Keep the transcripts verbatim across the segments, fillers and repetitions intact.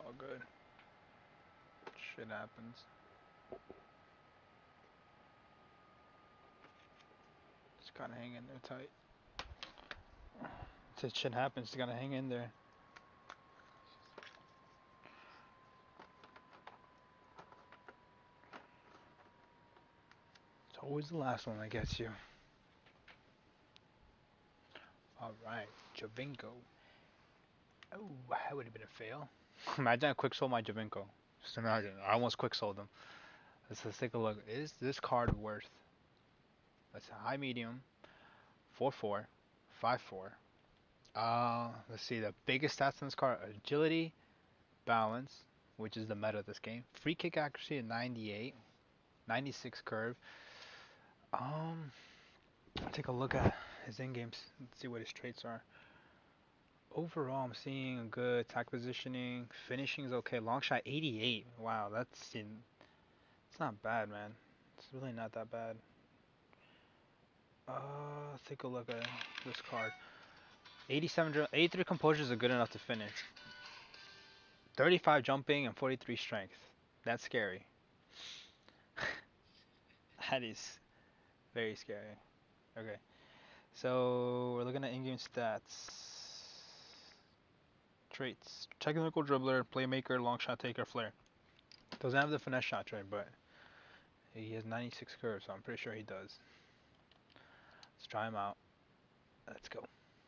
all good. Shit happens. Just gotta hang in there tight. Said shit happens, just gotta hang in there. It's always the last one that gets you. Alright, Giovinco. Oh, that would have been a fail. Imagine I quick sold my Giovinco. Just imagine. I almost quick sold him. Let's, let's take a look. Is this card worth? That's a high medium. four four. five four. Uh, let's see. The biggest stats in this card: agility, balance, which is the meta of this game. Free kick accuracy at ninety-eight. ninety-six curve. Um, take a look at his in-games. Let's see what his traits are. Overall, I'm seeing a good attack positioning. Finishing is okay. Long shot eighty-eight. Wow, that's in. It's not bad, man. It's really not that bad. Uh, let's take a look at this card. eighty-seven, eighty-three composure is good enough to finish. thirty-five jumping and forty-three strength. That's scary. That is very scary. Okay, so we're looking at in-game stats. Traits: technical dribbler, playmaker, long shot taker, flair. Doesn't have the finesse shot trait, but he has ninety-six curves, so I'm pretty sure he does. Let's try him out. Let's go.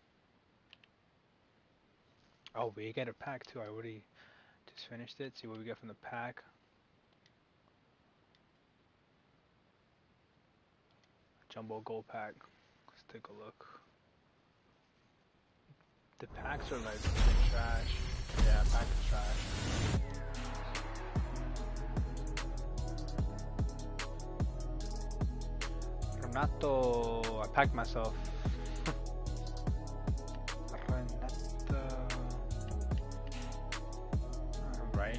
Oh, we get a pack too. I already just finished it. See what we get from the pack. Jumbo gold pack. Let's take a look. The packs are like trash. Yeah, pack is trash. Renato, I packed myself. Renato. Right.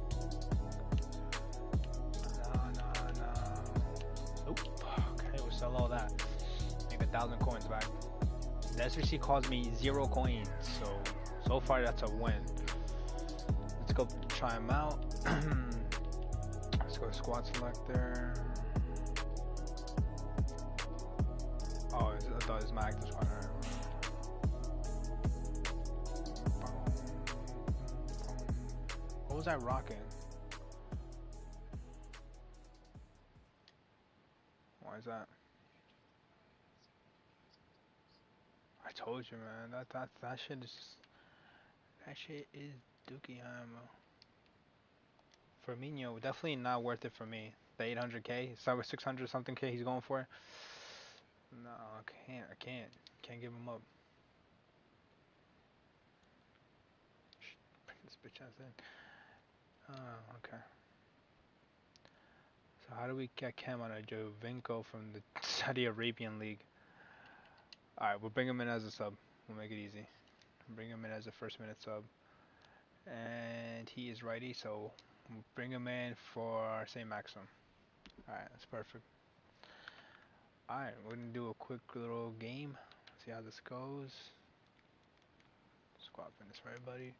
No, no, no. Oop. Okay, we'll sell all that. Make a thousand coins back. The S R C cost me zero coins, so so far that's a win. Let's go try them out. Let's go squad selector. Oh, I thought it was my active squad. Right. What was I rocking? Why is that? I told you, man. That that that shit is that shit is dookie ammo. Firmino, definitely not worth it for me. The eight hundred K, start with six hundred something K he's going for. No, I can't. I can't. Can't give him up. Bring this bitch ass in. Oh, okay. So how do we get Cam on a Giovinco from the Saudi Arabian League? Alright, we'll bring him in as a sub. We'll make it easy. Bring him in as a first minute sub. And he is righty, so we'll bring him in for Saint Maxim. Alright, that's perfect. Alright, we're gonna do a quick little game. See how this goes. Squad fitness for everybody.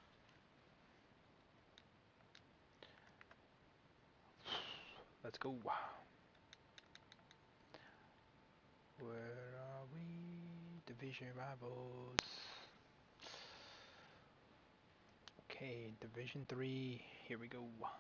Let's go. Where are we? Division rivals. Okay, Division three. Here we go.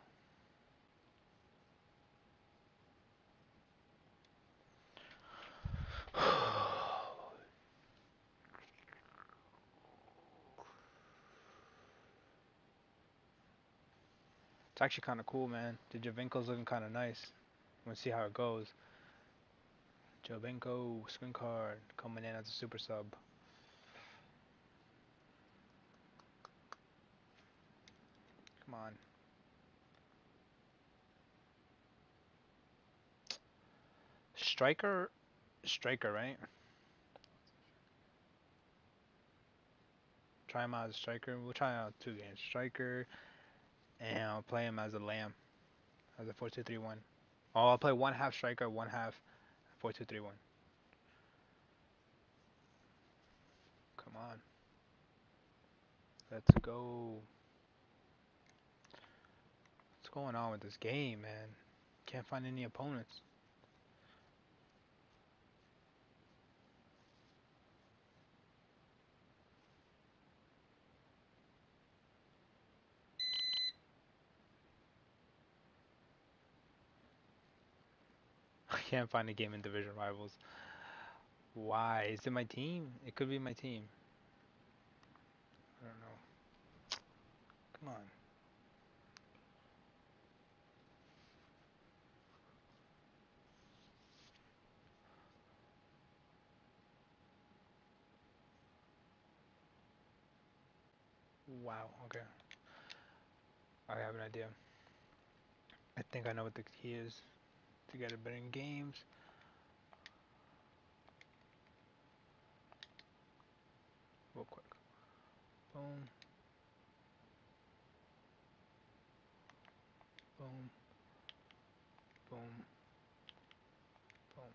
It's actually kind of cool, man. The Giovinco's looking kind of nice. We'll see how it goes. Giovinco, screen card, coming in as a super sub. Come on. Striker? Striker, right? Try him out as a striker. We'll try out two games. Striker, and I'll play him as a lamb. As a four two three one. Oh, I'll play one half striker, one half four two three one. Come on. Let's go. going on with this game, man? Can't find any opponents. I can't find a game in Division Rivals. Why? Is it my team? It could be my team. I don't know. Come on. Wow, okay. I have an idea. I think I know what the key is to get a better in games. Real quick. Boom. Boom. Boom. Boom.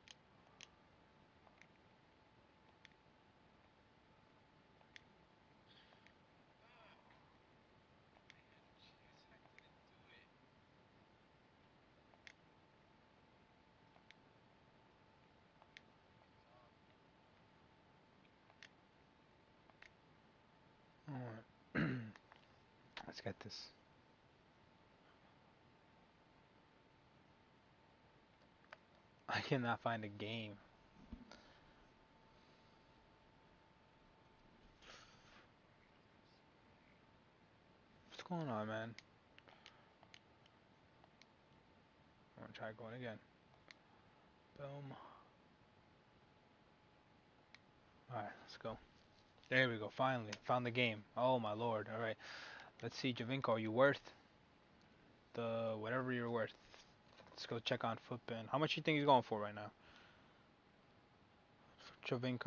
Alright. Let's get this. I cannot find a game. What's going on, man? I'm gonna try going again. Boom. Alright, let's go. There we go, finally. Found the game. Oh my lord. Alright. Let's see, Giovinco, are you worth the whatever you're worth? Let's go check on Footbin. How much you think he's going for right now? Giovinco.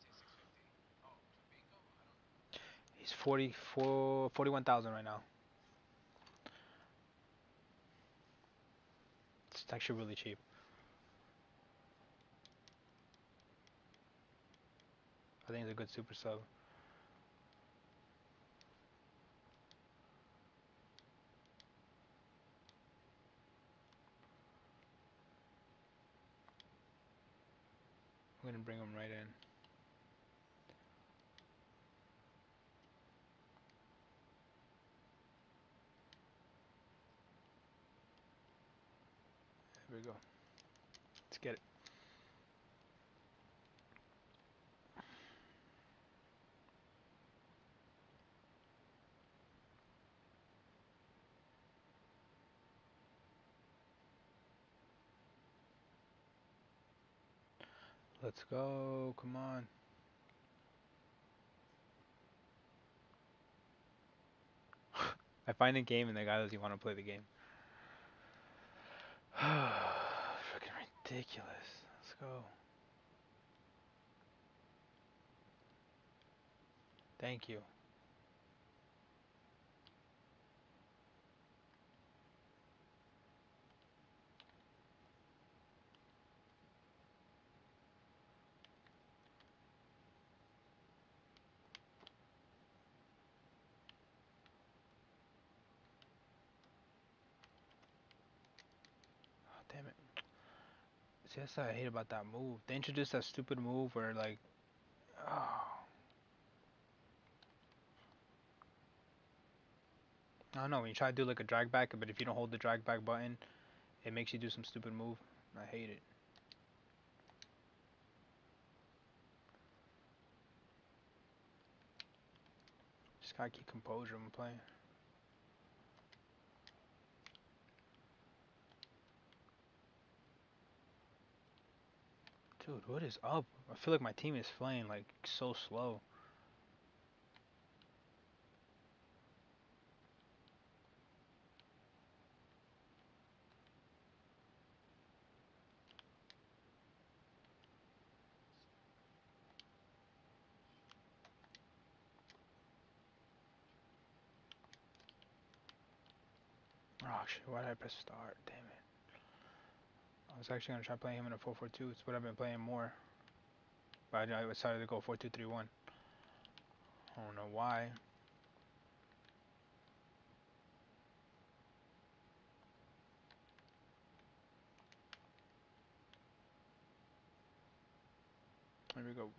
He's forty-four, forty-one thousand right now. It's actually really cheap. I think it's a good super sub. I'm gonna bring him right in. There we go. Let's get it. Let's go. Come on. I find a game and the guy doesn't even want to play the game. Freaking ridiculous. Let's go. Thank you. Oh, damn it. See, that's what I hate about that move. They introduced that stupid move where, like, oh. I don't know, when you try to do like a drag back, but if you don't hold the drag back button, it makes you do some stupid move. I hate it. Just gotta keep composure when playing. Dude, what is up? I feel like my team is playing like so slow. Oh shit, why did I press start? Damn it. I was actually gonna try playing him in a four four two. It's what I've been playing more. But I decided to go four two three one. I don't know why. There we go.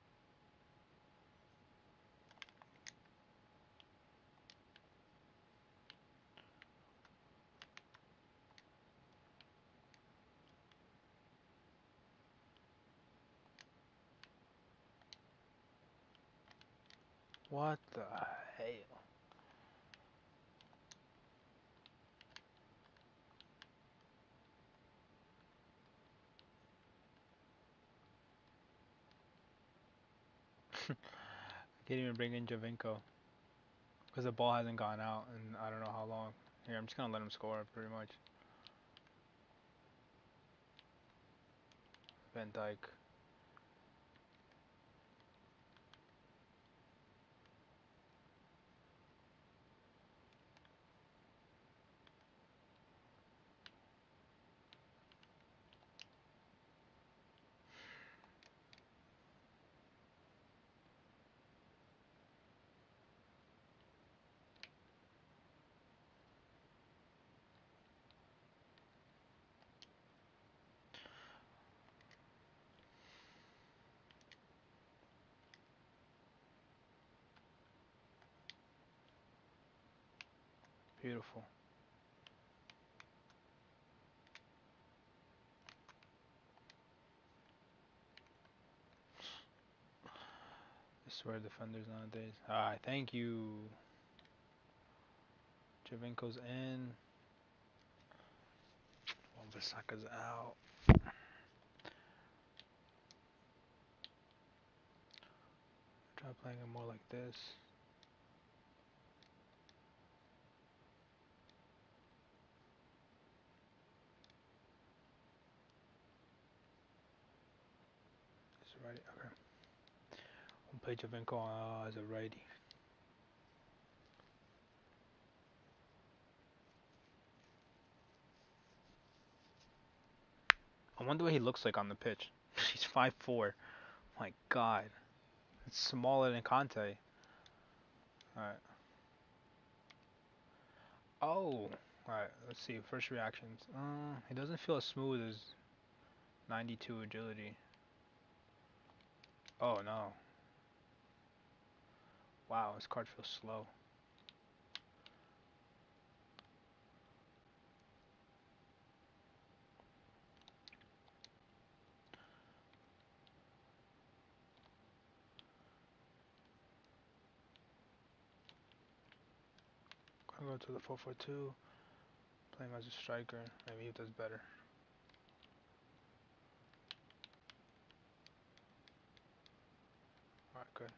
What the hell? I can't even bring in Giovinco because the ball hasn't gone out and I don't know how long. Here, I'm just gonna let him score pretty much. Van Dyke. Beautiful. I swear defenders nowadays. Alright, thank you. Giovinco's in. Wan-Bissaka's out. Try playing it more like this. It's a righty. Okay. We'll play Giovinco uh, as a righty. I wonder what he looks like on the pitch. He's five four. My God. It's smaller than Conte. Alright. Oh. Alright, let's see. First reactions. Uh, he doesn't feel as smooth as ninety-two agility. Oh no. Wow, his card feels slow. Gonna go to the four four two. Play him as a striker. Maybe he does better. Alright, good.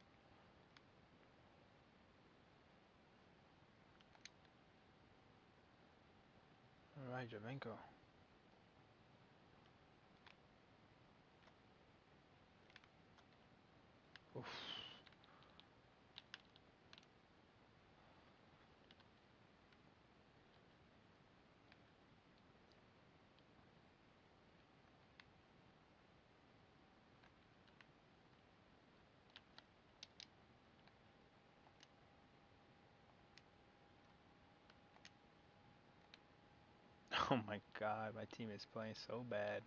Alright, Giovinco. Oof. Oh my God, my team is playing so bad.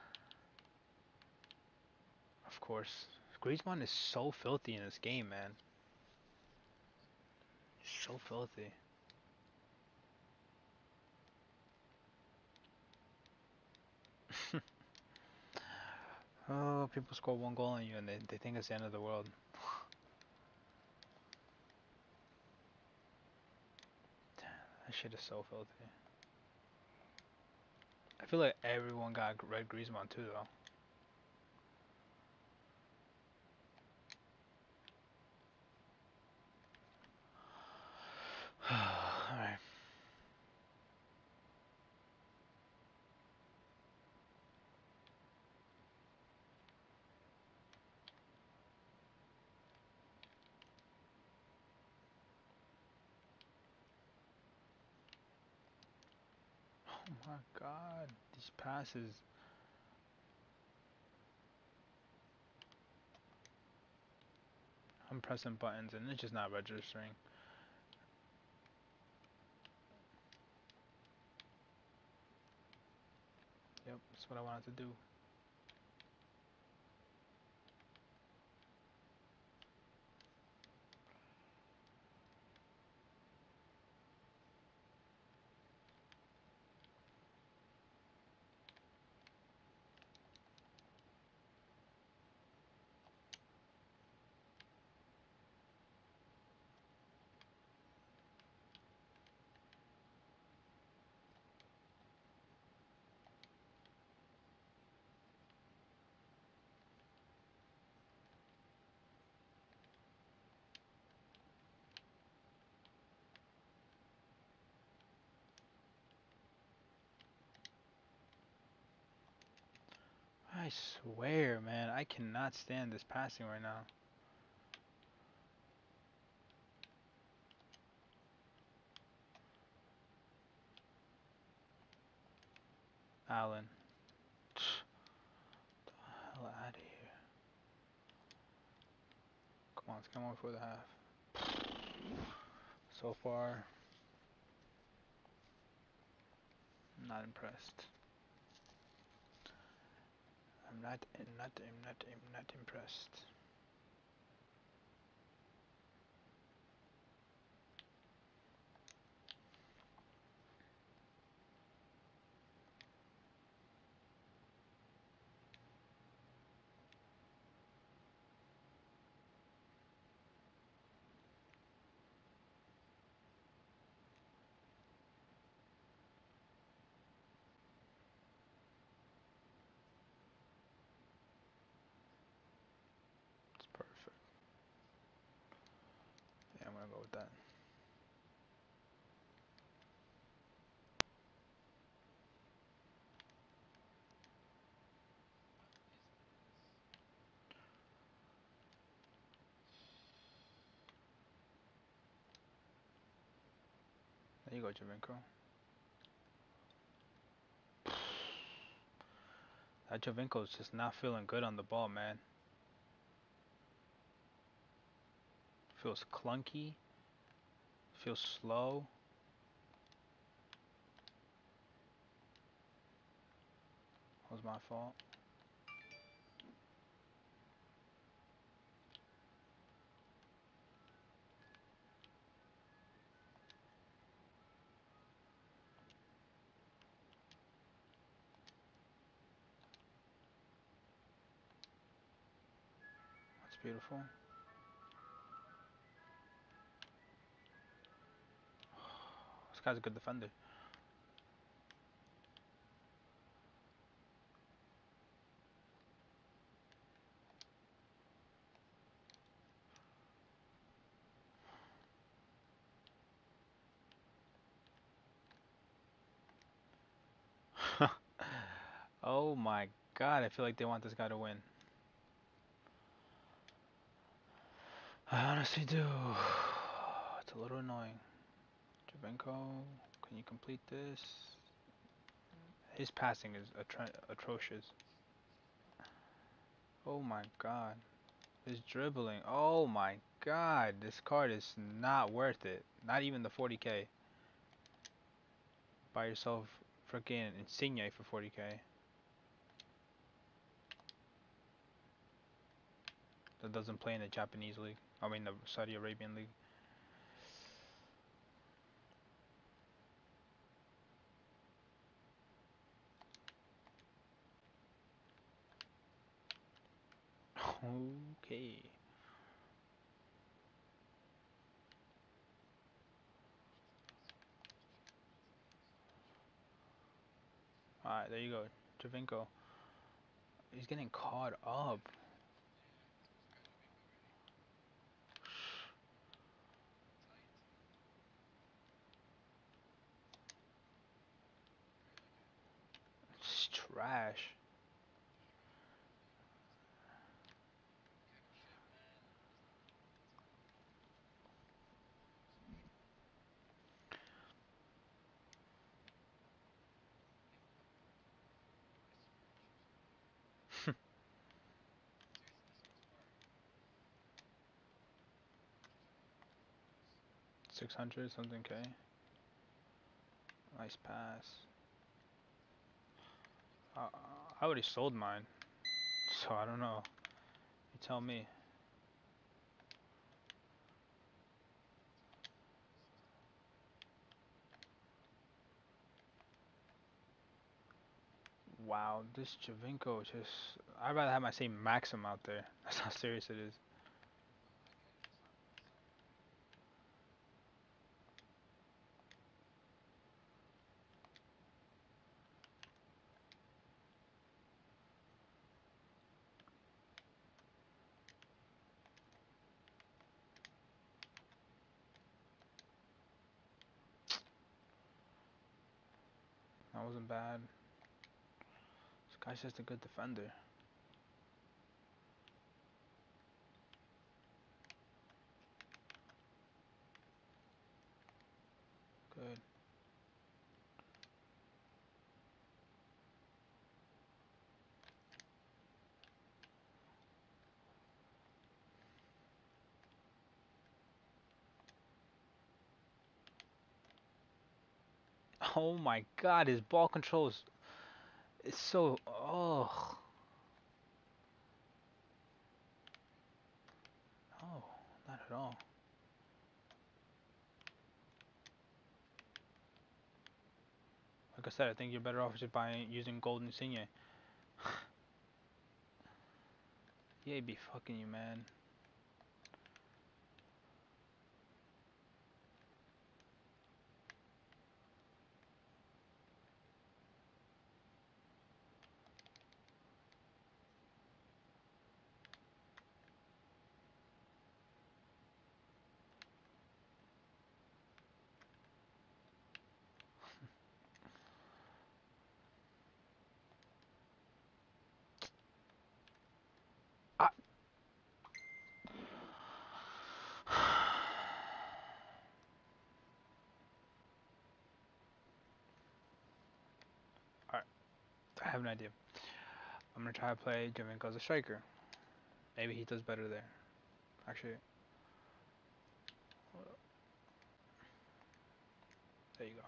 Of course. Griezmann is so filthy in this game, man. He's so filthy. Oh, people score one goal on you and they, they think it's the end of the world. That shit is so filthy. I feel like everyone got red Griezmann too, though. Alright. Oh my God, these passes. I'm pressing buttons and it's just not registering. Yep, that's what I wanted to do. I swear, man, I cannot stand this passing right now. Allen. Get the hell out of here. Come on, let's come on for the half. So far, not impressed. I'm not, I'm not, I'm not, I'm not impressed. It's perfect. Yeah, I'm gonna go with that. There you go, Giovinco. That Giovinco's just not feeling good on the ball, man. Feels clunky. Feels slow. That was my fault. That's beautiful. This guy's a good defender. Oh my god, I feel like they want this guy to win. I honestly do. It's a little annoying. Giovinco, can you complete this? His passing is atro atrocious. Oh my god. His dribbling. Oh my god. This card is not worth it. Not even the forty K. Buy yourself freaking Insigne for forty K. That doesn't play in the Japanese league. I mean the Saudi Arabian league. Okay. Alright, there you go. Giovinco. He's getting caught up. It's trash. six hundred something K. Nice pass. Uh, I already sold mine, so I don't know. You tell me. Wow, this Giovinco just... I'd rather have my same Maxim out there. That's how serious it is. That wasn't bad. This guy's just a good defender. Oh my god, his ball control is, is so. Oh. Oh, not at all. Like I said, I think you're better off just buying using gold insignia. Yeah, be fucking you, man. Ah. Alright, I have an idea. I'm gonna try to play Giovinco as a striker. Maybe he does better there. Actually, there you go.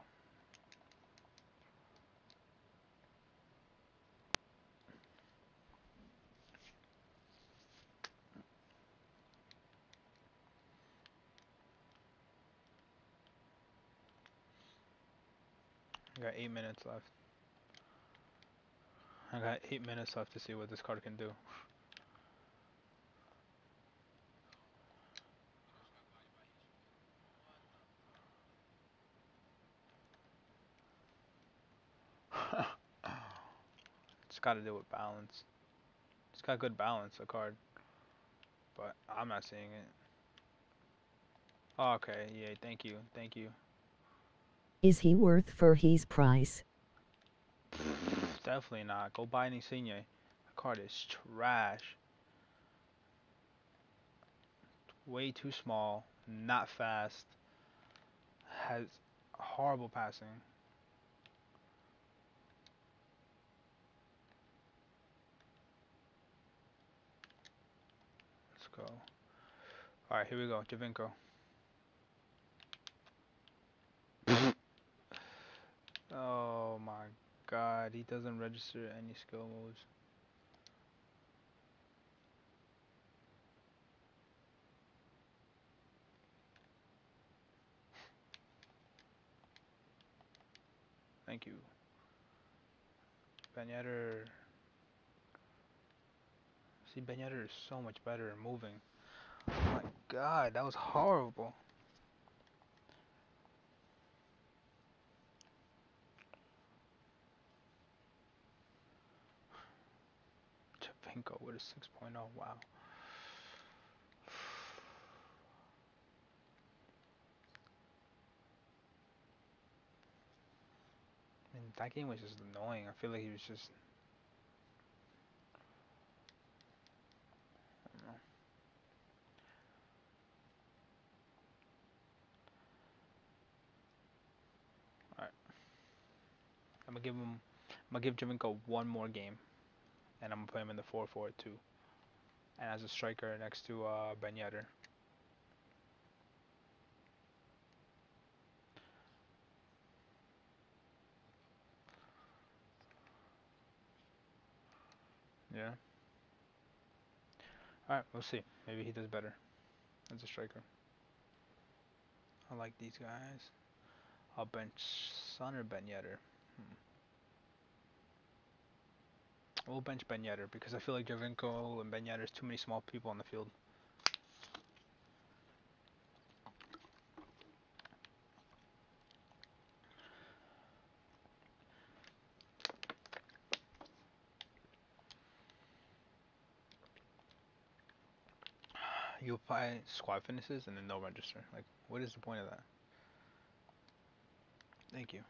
I got eight minutes left. I got eight minutes left to see what this card can do. It's got to do with balance. It's got good balance, the card, but I'm not seeing it. Oh, okay, yeah, thank you, thank you. Is he worth for his price? Definitely not. Go buy an Insigne. The card is trash. Way too small, not fast, has horrible passing. Let's go. Alright, here we go, Giovinco. Oh my god, he doesn't register any skill moves. Thank you. Ben Yedder. See, Ben Yedder is so much better at moving. Oh my god, that was horrible. Giovinco with a six point oh, wow. And that game was just annoying. I feel like he was just. I don't know. Alright. I'm gonna give him. I'm gonna give Giovinco one more game. And I'm gonna play him in the four four two. And as a striker next to uh, Ben Yedder. Yeah. Alright, we'll see. Maybe he does better as a striker. I like these guys. I'll bench Son or Ben Yedder. Hmm. We'll bench Ben Yedder because I feel like Giovinco and Ben Yedder is too many small people on the field. You apply squad finishes and then no register. Like, what is the point of that? Thank you.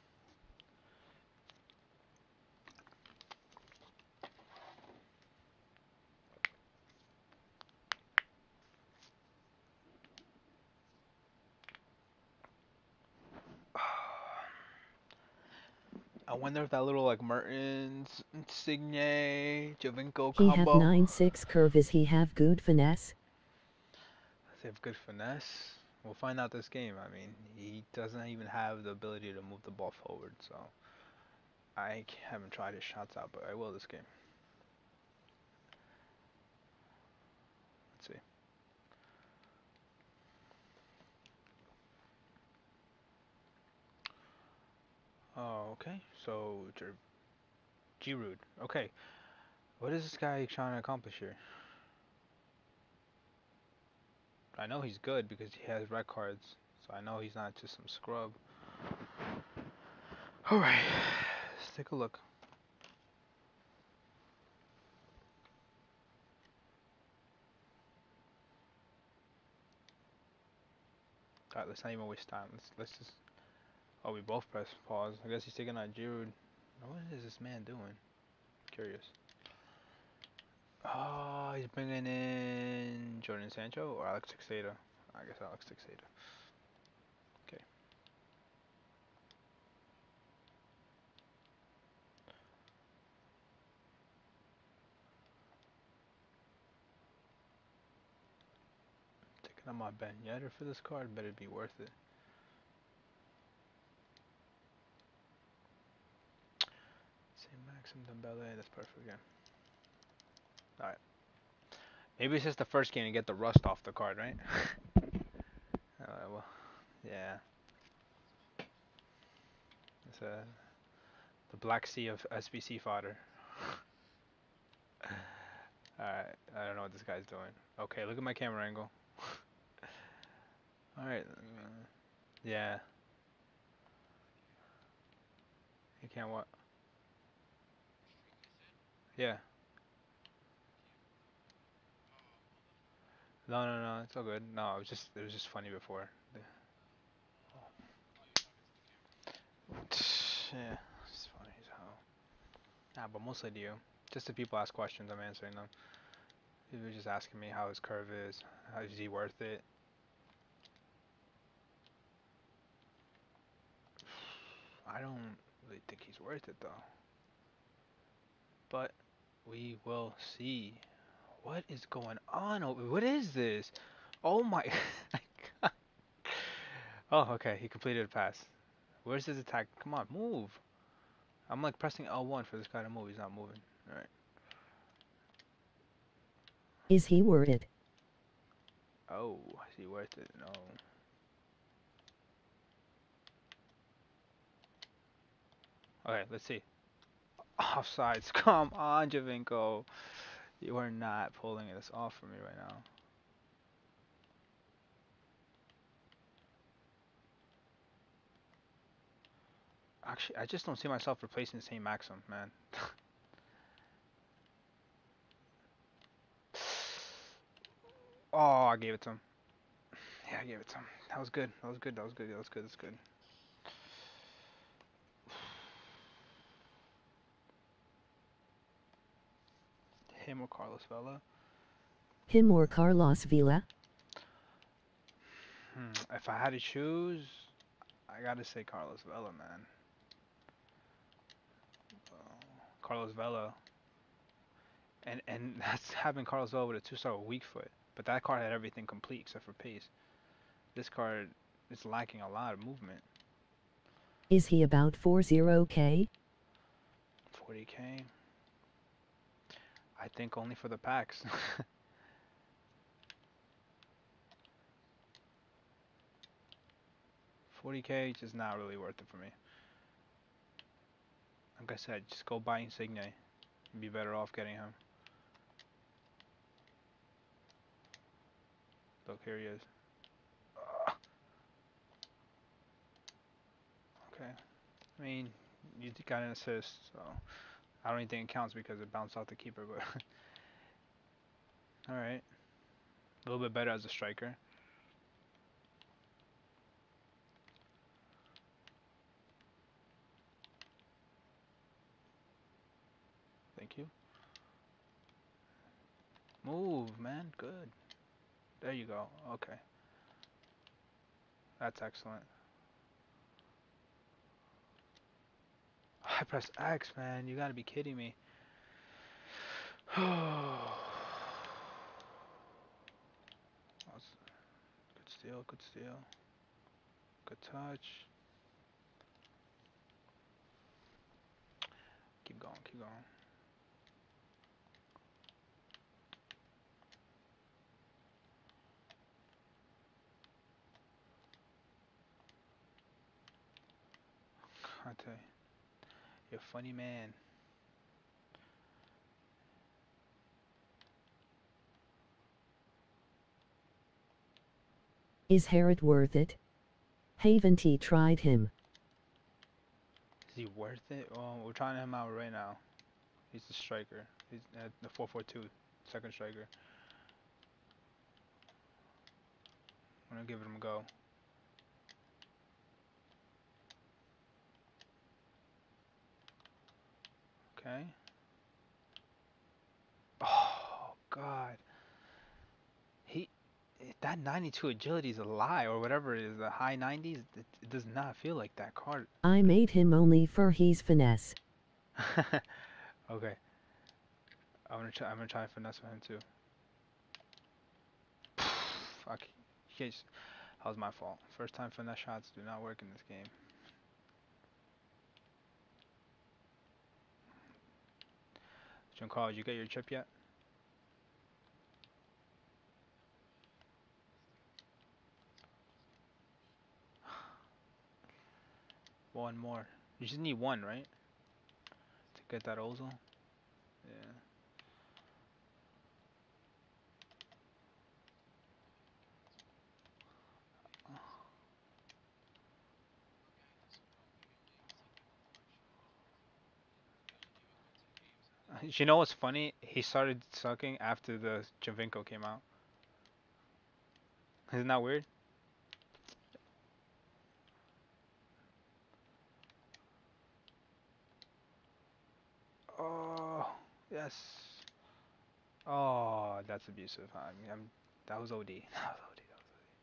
I wonder if that little like Mertens, Insigne, Giovinco He have combo. nine six curve. Is he have good finesse? Does he have good finesse? We'll find out this game. I mean, he doesn't even have the ability to move the ball forward, so I haven't tried his shots out, but I will this game. Let's see. Oh, okay. So, Giroud. Okay. What is this guy trying to accomplish here? I know he's good because he has red cards, so I know he's not just some scrub. Alright, let's take a look. Alright, let's not even waste time. Let's let's just. Oh, we both press pause. I guess he's taking out Giroud. What is this man doing? Curious. Oh, he's bringing in Jordan Sancho or Alex Teixeira. I guess Alex Teixeira. Okay. Taking out my Ben Yedder for this card. Better be worth it. Say Maxim Dembele. That's perfect again. All right. Maybe it's just the first game to get the rust off the card, right? Alright, well, yeah. It's a the Black Sea of S B C fodder. Alright, I don't know what this guy's doing. Okay, look at my camera angle. Alright, uh, yeah. You can't what? Yeah. No, no, no, it's all good. No, it was just it was just funny before. Yeah, it's funny as hell. Nah, but mostly to you. Just the people ask questions, I'm answering them. People are just asking me how his curve is. How is he worth it? I don't really think he's worth it though. But we will see. What is going on? What is this? Oh my god. Oh, okay. He completed a pass. Where's his attack? Come on, move. I'm like pressing L one for this guy to move. He's not moving. Alright. Is he worth it? Oh, is he worth it? No. Okay, let's see. Offsides. Come on, Giovinco. You are not pulling this off for me right now. Actually, I just don't see myself replacing Saint Maxim, man. Oh, I gave it to him. Yeah, I gave it to him. That was good. That was good. That was good. That was good. That's good. Him or Carlos Vela? Him or Carlos Vela? Hmm. If I had to choose, I gotta say Carlos Vela, man. Uh, Carlos Vela. And and that's having Carlos Vela with a two-star weak foot. But that card had everything complete except for pace. This card is lacking a lot of movement. Is he about forty K? forty K? I think only for the packs. forty K just not really worth it for me. Like I said, just go buy Insigne. You'd be better off getting him. Look, here he is. Uh, okay. I mean, you got an assist, so I don't even think it counts because it bounced off the keeper, but alright. A little bit better as a striker. Thank you. Move, man. Good. There you go. Okay. That's excellent. I press X, man. You gotta be kidding me. Good steal, good steal. Good touch. Keep going, keep going. I tell you, you're a funny man. Is Herod worth it? Haven't he tried him? Is he worth it? Well, we're trying him out right now. He's the striker. He's at the four four two, second striker. I'm gonna give him a go. Okay. Oh God. He that ninety-two agility is a lie or whatever it is. The high nineties. It, it does not feel like that card. I made him only for his finesse. Okay. I'm gonna try. I'm gonna try to finesse with him too. Fuck. Yes. That was my fault. First time finesse shots do not work in this game. Giancarlo, did you get your chip yet? One more. You just need one, right? To get that Ozil? Yeah. You know what's funny? He started sucking after the Giovinco came out. Isn't that weird? Oh, yes. Oh, that's abusive. I mean, I'm, that was O D. That was O D. That was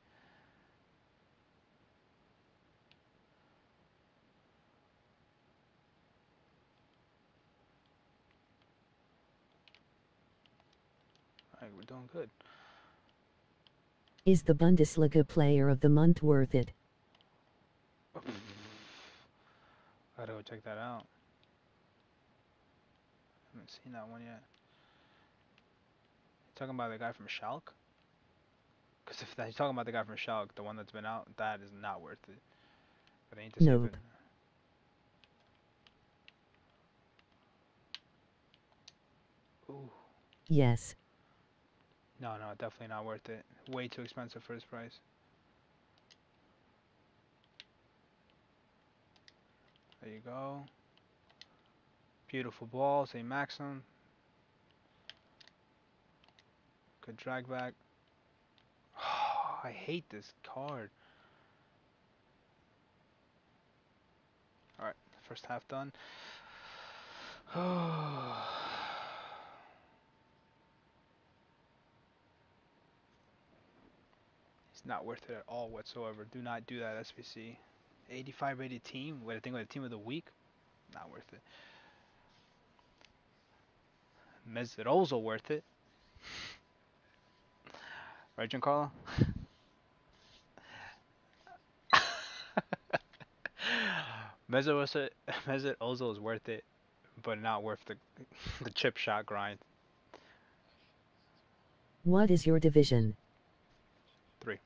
O D. Alright, we're doing good. Is the Bundesliga player of the month worth it? Gotta go check that out. Haven't seen that one yet. You talking about the guy from Schalke? Because if that, you're talking about the guy from Schalke, the one that's been out, that is not worth it. But I need to see if it. Nope. Ooh. Yes. No, no, definitely not worth it. Way too expensive for his price. There you go. Beautiful ball, say Maxim. Good drag back. Oh, I hate this card. Alright, first half done. It's not worth it at all whatsoever. Do not do that, S B C. eighty-five rated team, what I think with a team of the week, not worth it. Mesut Ozil worth it. Right, Giancarlo? Mesut Mesut Ozil is worth it, but not worth the the chip shot grind. What is your division? Three.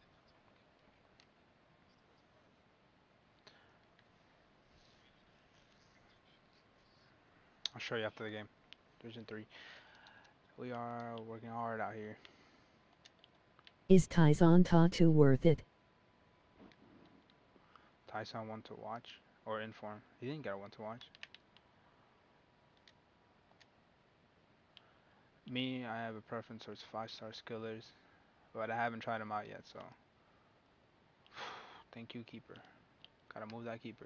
I'll show you after the game. Division three. We are working hard out here. Is Tyson Tattoo worth it? Tyson one to watch or inform. He didn't get a one to watch. Me, I have a preference towards five star skillers, but I haven't tried them out yet. So, thank you, keeper. Gotta move that keeper.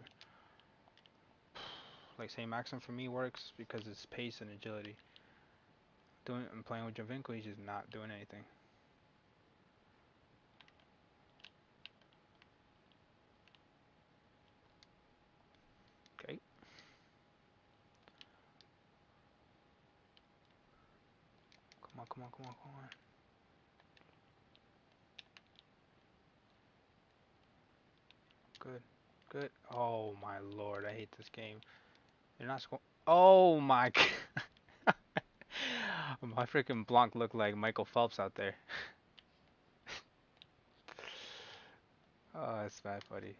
Like Saint Maxim for me works because it's pace and agility. Doing, I'm playing with Giovinco, he's just not doing anything. Okay. Come on, come on, come on, come on. Good. Good. Oh my lord, I hate this game. You're not scoring. Oh my god. My freaking Blanc looked like Michael Phelps out there. Oh, that's bad, buddy.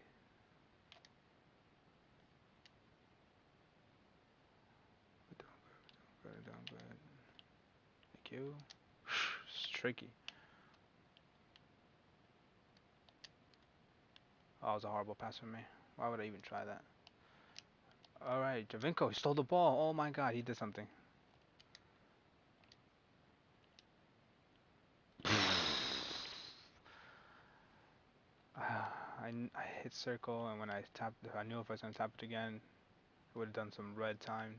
We're doing good, doing good. Thank you. It's tricky. Oh, it was a horrible pass from me. Why would I even try that? Alright, Giovinco, he stole the ball. Oh my god, he did something. I, I hit circle, and when I tapped, I knew if I was gonna tap it again, it would have done some red time.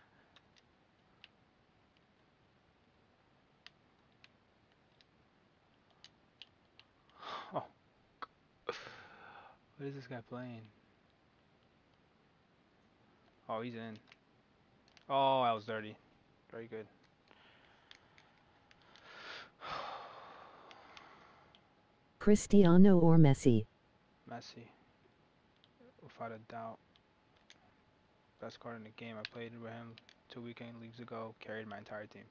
Oh, what is this guy playing? Oh, he's in. Oh, that was dirty. Very good. Cristiano or Messi? Messi, without a doubt. Best card in the game. I played with him two weekend leagues ago. Carried my entire team.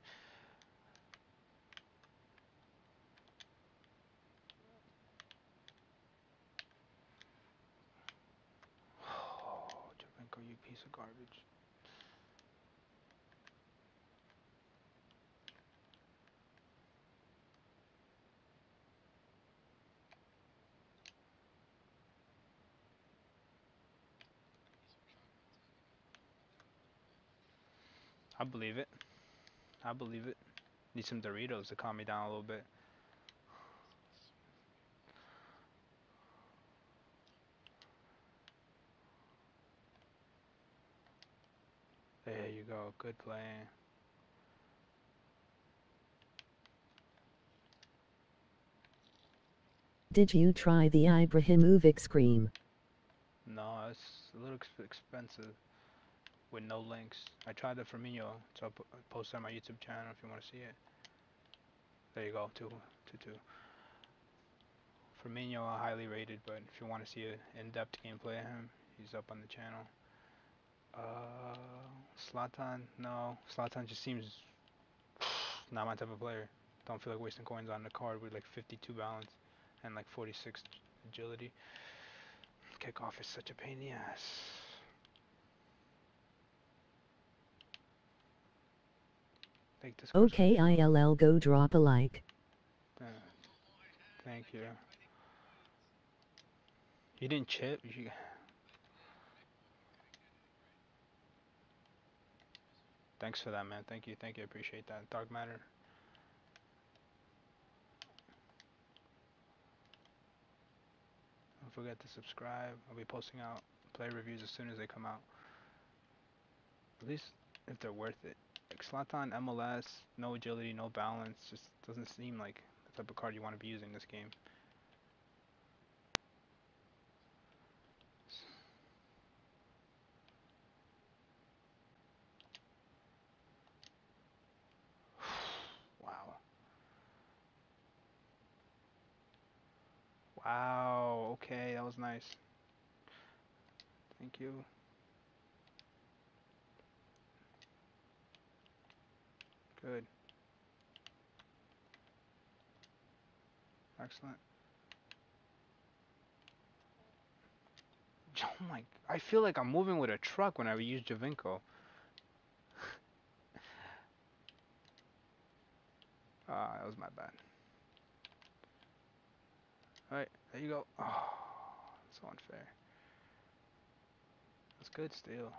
Oh, Giovinco, you piece of garbage. I believe it. I believe it. Need some Doritos to calm me down a little bit. There you go. Good play. Did you try the Ibrahimovic Scream? No, it's a little ex expensive with no links. I tried the Firmino, so I'll post it on my YouTube channel if you want to see it. There you go. Two, two, two. Firmino, highly rated, but if you want to see an in-depth gameplay of him, he's up on the channel. Uh, Zlatan, no. Zlatan just seems not my type of player. Don't feel like wasting coins on the card with like fifty-two balance and like forty-six agility. Kickoff is such a pain in the ass. Take this course Okay, I L L, go drop a like. Uh, thank you. You didn't chip? You... Thanks for that, man. Thank you, thank you. I appreciate that. Dark Matter. Don't forget to subscribe. I'll be posting out play reviews as soon as they come out. At least if they're worth it. Like Zlatan, M L S, no agility, no balance. Just doesn't seem like the type of card you want to be using this game. Wow. Wow. Okay, that was nice. Thank you. Good. Excellent. Oh my, I feel like I'm moving with a truck when I use Giovinco. Ah, that was my bad. Alright, there you go. Oh, so unfair. That's good still.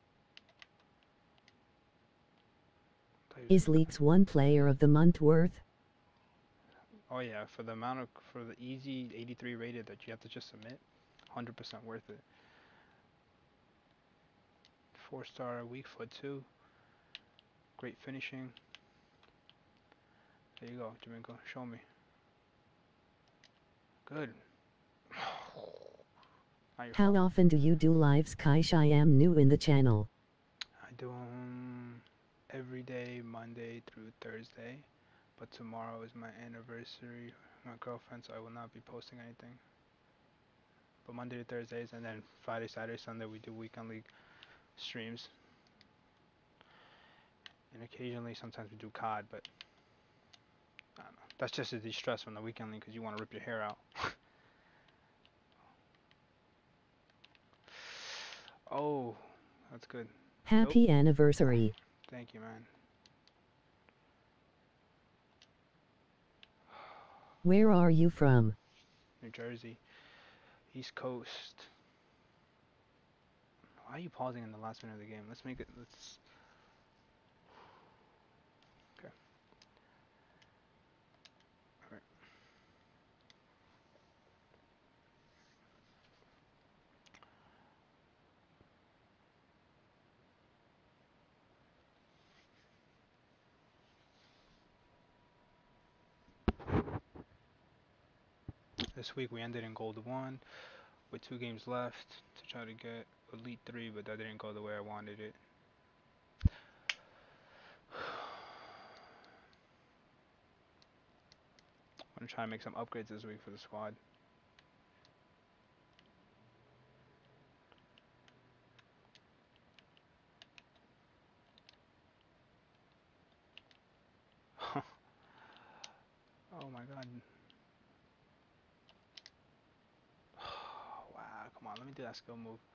Is Leaks one player of the month worth? Oh yeah, for the amount of, for the easy eighty-three rated that you have to just submit, one hundred percent worth it. Four star, weak foot too. Great finishing. There you go, Giovinco. Show me. Good. How fault. often do you do lives, Kaish? I am new in the channel. I do them every day, Monday through Thursday. But tomorrow is my anniversary with my girlfriend, so I will not be posting anything. but Monday to Thursdays, and then Friday, Saturday, Sunday we do weekend league streams, and occasionally sometimes we do C O D, but I don't know. That's just to de-stress from the weekend league because you want to rip your hair out. Oh, that's good. Nope. Happy anniversary. Thank you, man. Where are you from? New Jersey, East Coast. Why are you pausing in the last minute of the game? Let's make it. Let's. Okay. All right. This week we ended in Gold One with two games left to try to get Elite Three, but that didn't go the way I wanted it. I'm gonna try and make some upgrades this week for the squad. Oh my god. Wow, come on, let me do that skill move.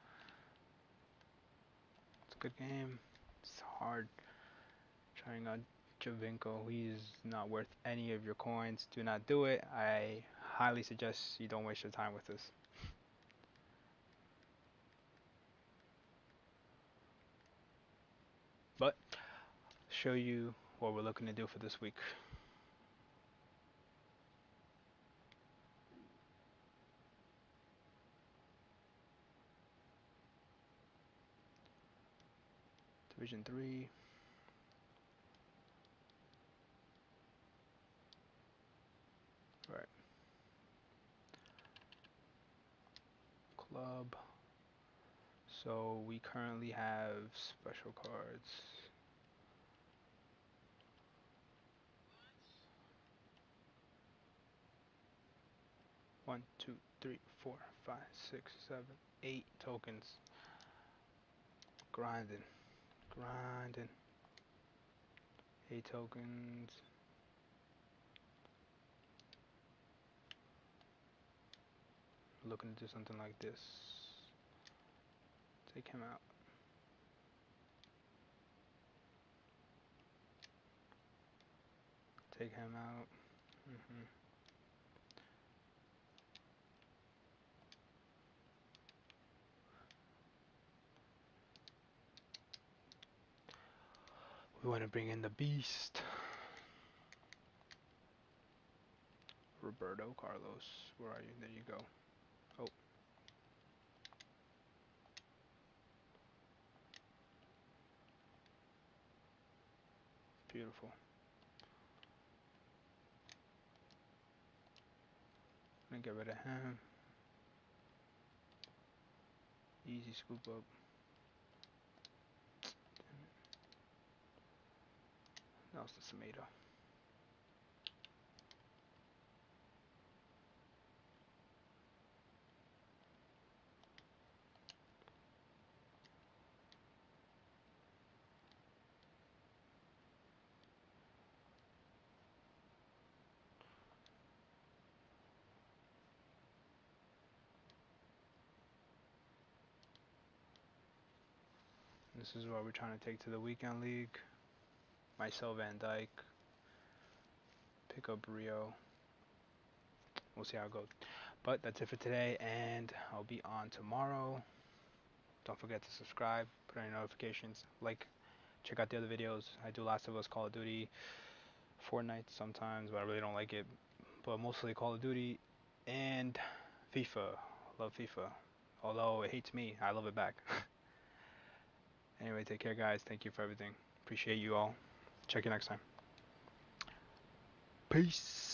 It's a good game. It's hard trying out Giovinco. He's not worth any of your coins. Do not do it. I highly suggest you don't waste your time with this. But show you what we're looking to do for this week. Division three. Right. Club. So we currently have special cards. One, two, three, four, five, six, seven, eight tokens. Grinding. Grinding. Eight tokens. Looking to do something like this. Take him out. Take him out. Mm-hmm. We want to bring in the beast. Roberto Carlos. Where are you? There you go. Oh. Beautiful. I'm gonna get rid of him. Easy scoop up. That was the tomato. This is what we're trying to take to the weekend league. Myself, Van Dyke. Pick up Rio. We'll see how it goes. But that's it for today, and I'll be on tomorrow. Don't forget to subscribe, put on your notifications, like, check out the other videos. I do Last of Us, Call of Duty, Fortnite sometimes, but I really don't like it. But mostly Call of Duty and FIFA. Love FIFA. Although it hates me, I love it back. Anyway, take care, guys. Thank you for everything. Appreciate you all. Check you next time. Peace.